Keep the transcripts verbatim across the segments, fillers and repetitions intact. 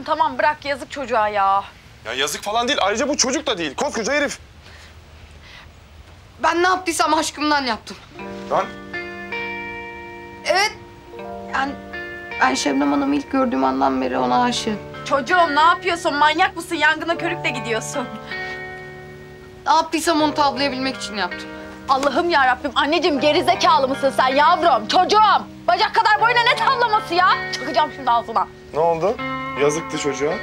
Tamam bırak, yazık çocuğa ya. Ya yazık falan değil. Ayrıca bu çocuk da değil. Koskoca herif. Ben ne yaptıysam aşkımdan yaptım. Lan Evet. Yani ben Şebnem Hanım'ı ilk gördüğüm andan beri ona aşığım. Çocuğum ne yapıyorsun? Manyak mısın? Yangına körükle gidiyorsun. Ne yaptıysam onu tavlayabilmek için yaptım. Allah'ım ya Rabbim, anneciğim gerizekalı mısın sen yavrum? Çocuğum, bacak kadar boyuna ne tavlaması ya? Çakacağım şimdi ağzına. ne oldu? Yazıktı çocuğa.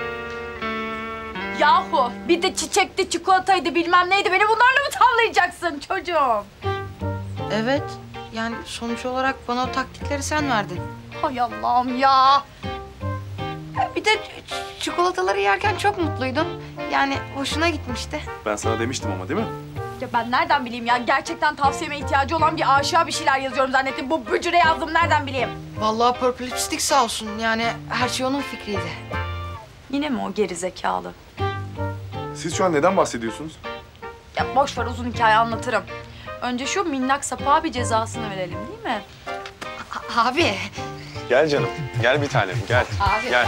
Yahu bir de çiçekti, çikolataydı, bilmem neydi. Beni bunlarla mı tavlayacaksın çocuğum? Evet. Yani sonuç olarak bana o taktikleri sen verdin. Hay Allah'ım ya. Bir de ç- çikolataları yerken çok mutluydun. Yani hoşuna gitmişti. Ben sana demiştim ama değil mi? Ya ben nereden bileyim ya? Gerçekten tavsiyeme ihtiyacı olan bir aşığa bir şeyler yazıyorum zannettim. Bu bücüre yazdım, nereden bileyim? Vallahi Purple Lipstick sağ olsun. Yani her şey onun fikriydi. Yine mi o gerizekalı? Siz şu an neden bahsediyorsunuz? Ya boş ver, uzun hikaye anlatırım. Önce şu minnak sapığa bir cezasını verelim değil mi? A- abi. Gel canım. Gel bir tanem. Gel. Abi. Gel.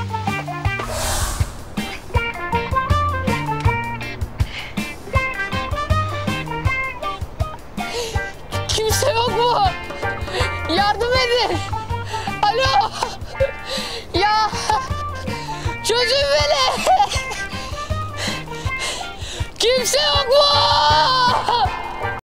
Kimse yok mu? Yardım edin. Alo. Ya. Çözün beni. Kimse yok mu?